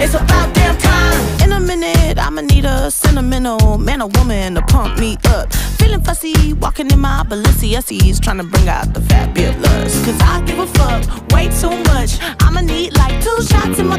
It's about damn time. In a minute, I'ma need a sentimental man or woman to pump me up. Feeling fussy, walking in my Balenciennes, trying to bring out the fabulous. Cause I give a fuck way too much. I'ma need like 2 shots in my